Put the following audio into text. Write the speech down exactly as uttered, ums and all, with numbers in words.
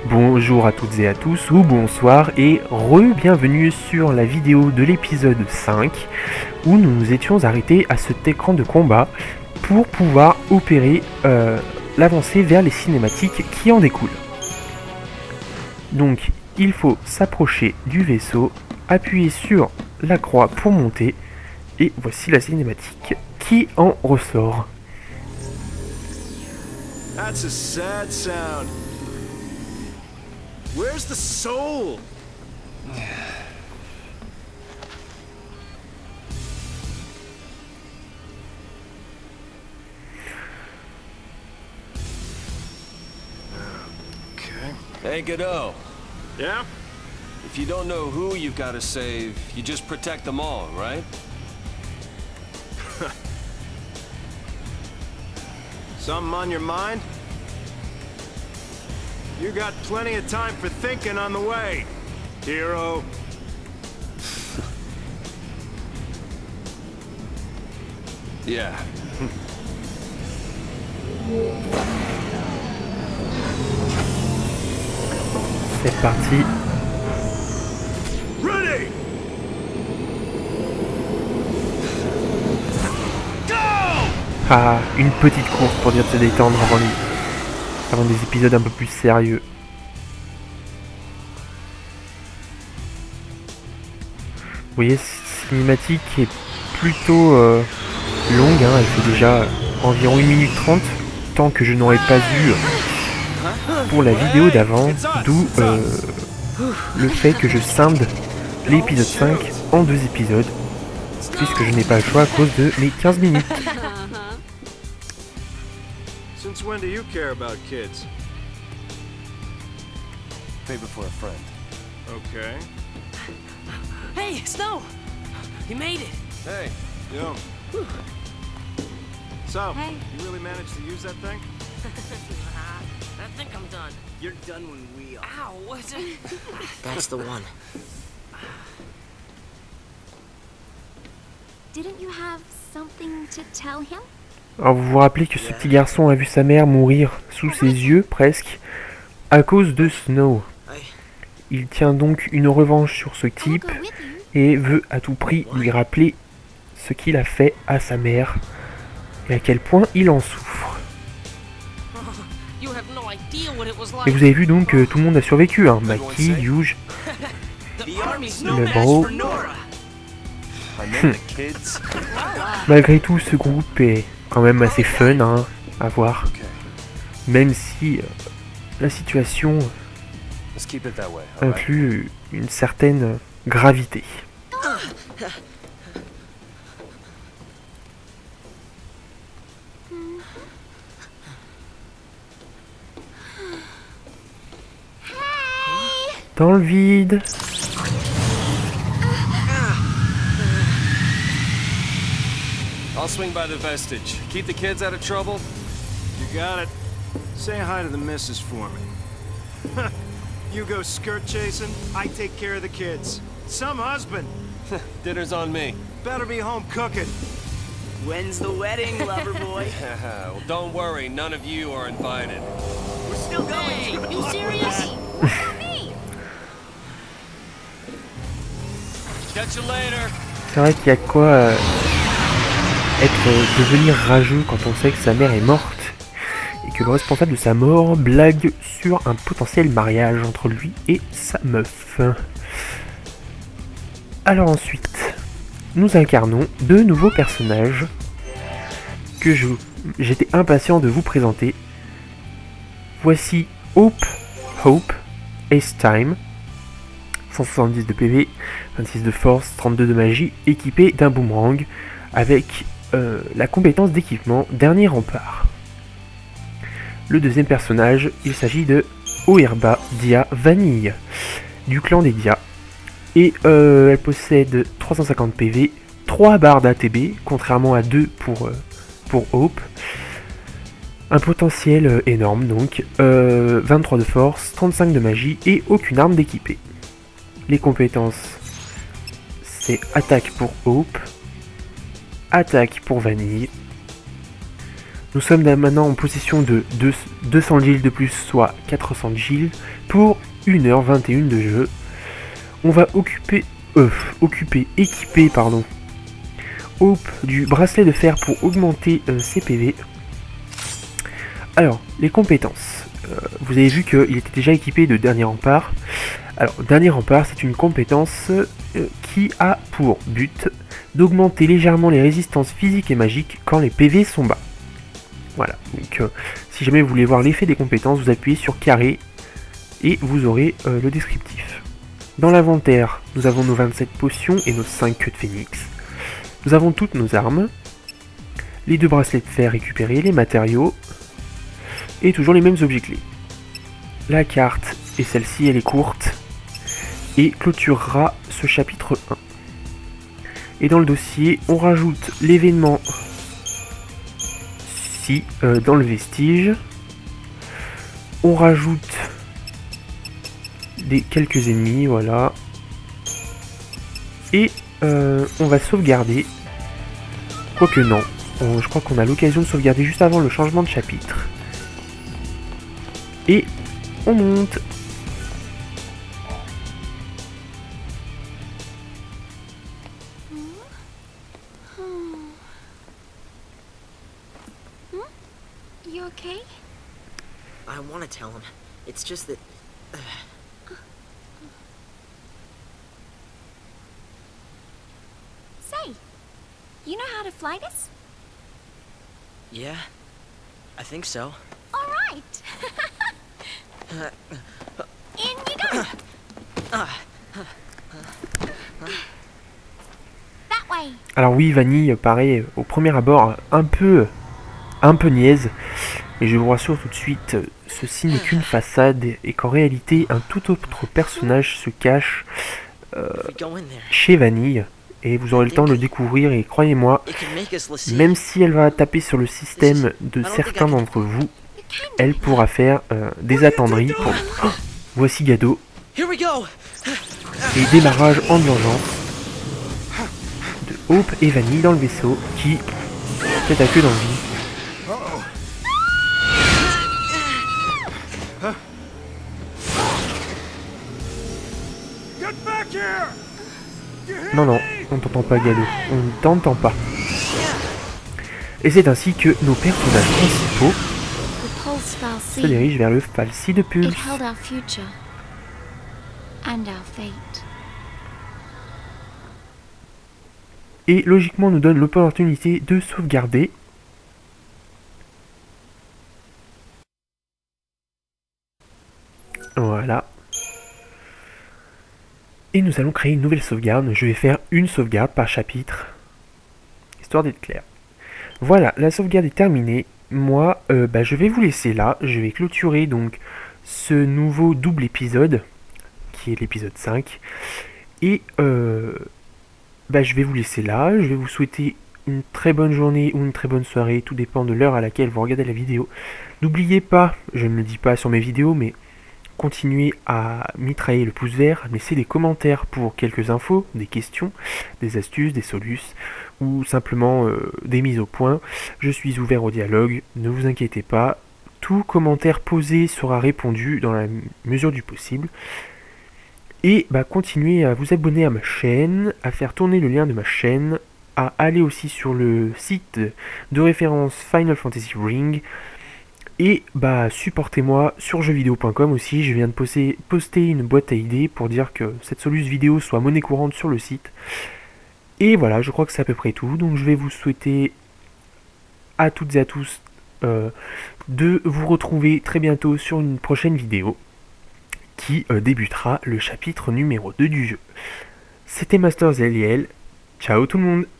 Bonjour à toutes et à tous, ou bonsoir, et re-bienvenue sur la vidéo de l'épisode cinq, où nous nous étions arrêtés à cet écran de combat pour pouvoir opérer euh, l'avancée vers les cinématiques qui en découlent. Donc, il faut s'approcher du vaisseau, appuyer sur la croix pour monter, et voici la cinématique qui en ressort. That's a sad sound. Where's the soul? Okay. Hey, Godot. Yeah? If you don't know who you've got to save, you just protect them all, right? Something on your mind? You got plenty of time for thinking on the way, hero. Yeah. C'est parti. Ready! Go! Ah, une petite course pour dire de se détendre avant, les... avant des épisodes un peu plus sérieux. Vous voyez, cette cinématique est plutôt euh, longue, hein, elle fait déjà environ une minute trente, tant que je n'aurais pas vu pour la vidéo d'avant, d'où euh, le fait que je scinde l'épisode cinq en deux épisodes, puisque je n'ai pas le choix à cause de mes quinze minutes. Since when do you care about kids? Favor for a friend. Okay. Hey, Snow! You made it! Hey. Yeah. So, Hey. you really managed to use that thing? I think I'm done. You're done when we are. Ow, what's it? That's the one. Didn't you have something to tell him? Alors vous vous rappelez que ce petit garçon a vu sa mère mourir sous ses yeux, presque, à cause de Snow. Il tient donc une revanche sur ce type et veut à tout prix lui rappeler ce qu'il a fait à sa mère et à quel point il en souffre. You have no idea what it was Et like. vous avez vu donc que tout le monde a survécu, hein. Maki, Yuge, The army's no le match bro. for Nora. I know the kids. Malgré tout, ce groupe est quand même assez fun, hein, à voir. Okay. Même si euh, la situation Let's keep it that way, all right? inclut une certaine gravité. Dans le vide. I'll swing by the vestige. Keep the kids out of trouble. You got it. Say hi to the missus for me. You go skirt chasing, I take care of the kids. Some husband. Dinner's on me. Better be home cooking. When's the wedding, lover boy? Well, don't worry, none of you are invited. We're still going. Hey, you serious? Catch you later. C'est vrai qu'il y a de quoi euh, être euh, devenir rageux quand on sait que sa mère est morte et que le responsable de sa mort blague sur un potentiel mariage entre lui et sa meuf. Alors ensuite, nous incarnons deux nouveaux personnages que je j'étais impatient de vous présenter. Voici Hope, Hope, Ace Time, cent soixante-dix de P V, vingt-six de force, trente-deux de magie, équipé d'un boomerang avec euh, la compétence d'équipement Dernier Rempart. Le deuxième personnage, il s'agit de Oerba Dia Vanille, du clan des Dia. Et euh, elle possède trois cent cinquante P V, trois barres d'A T B, contrairement à deux pour, euh, pour Hope. Un potentiel euh, énorme donc, euh, vingt-trois de force, trente-cinq de magie et aucune arme d'équipée. Les compétences, c'est attaque pour Hope, attaque pour Vanille, Nous sommes maintenant en possession de deux cents gilles de plus, soit quatre cents gilles, pour une heure vingt et une de jeu. On va occuper, euh, occuper, équiper, pardon, Hope du bracelet de fer pour augmenter euh, ses P V. Alors, les compétences. Euh, vous avez vu qu'il était déjà équipé de Dernier Rempart. Alors, Dernier Rempart, c'est une compétence euh, qui a pour but d'augmenter légèrement les résistances physiques et magiques quand les P V sont bas. Voilà, donc euh, si jamais vous voulez voir l'effet des compétences, vous appuyez sur carré et vous aurez euh, le descriptif. Dans l'inventaire, nous avons nos vingt-sept potions et nos cinq queues de phénix. Nous avons toutes nos armes, les deux bracelets de fer récupérés, les matériaux, et toujours les mêmes objets clés. La carte, et celle-ci, elle est courte, et clôturera ce chapitre un. Et dans le dossier, on rajoute l'événement si euh, dans le vestige. On rajoute des quelques ennemis, voilà. Et euh, on va sauvegarder. Quoique non, on, je crois qu'on a l'occasion de sauvegarder juste avant le changement de chapitre. Et on monte. You okay? I want to tell him. It's just that... Uh, Say, you know how to fly this? yeah, I think so. All right. In you go. That way. Alors oui, Vanille paraît au premier abord un peu, un peu niaise, et je vous rassure tout de suite, ceci n'est qu'une façade et qu'en réalité un tout autre personnage se cache euh, If we go in there, chez Vanille, et vous aurez le temps de le découvrir, et croyez-moi, it can make us listen. même si elle va taper sur le système de certains d'entre vous, You can do elle it. pourra faire euh, des attendris pour... Oh, voici Gado, Here we go. et démarrage en urgence de Hope et Vanille dans le vaisseau qui peut-être a que d'envie. Get back here! You hear Non, non, me? on t'entend pas, Gado. On ne t'entend pas. Et c'est ainsi que nos personnages principaux The pulse fell se sea. dirigent vers le falsi de It Pulse. held our future and our fate. Et logiquement nous donne l'opportunité de sauvegarder. Voilà. Et nous allons créer une nouvelle sauvegarde. Je vais faire une sauvegarde par chapitre, histoire d'être clair. Voilà, la sauvegarde est terminée. Moi, euh, bah, je vais vous laisser là. Je vais clôturer donc ce nouveau double épisode, qui est l'épisode cinq. Et euh, bah, je vais vous laisser là. Je vais vous souhaiter une très bonne journée ou une très bonne soirée. Tout dépend de l'heure à laquelle vous regardez la vidéo. N'oubliez pas, je ne le dis pas sur mes vidéos, mais continuez à mitrailler le pouce vert, à laisser des commentaires pour quelques infos, des questions, des astuces, des solutions, ou simplement euh, des mises au point. Je suis ouvert au dialogue, ne vous inquiétez pas. Tout commentaire posé sera répondu dans la mesure du possible. Et bah, continuez à vous abonner à ma chaîne, à faire tourner le lien de ma chaîne, à aller aussi sur le site de référence Final Fantasy Ring. Et bah supportez-moi sur jeux vidéo point com aussi. Je viens de poster, poster une boîte à idées pour dire que cette soluce vidéo soit monnaie courante sur le site. Et voilà, je crois que c'est à peu près tout. Donc je vais vous souhaiter à toutes et à tous euh, de vous retrouver très bientôt sur une prochaine vidéo qui euh, débutera le chapitre numéro deux du jeu. C'était Master Zeliel. Ciao tout le monde!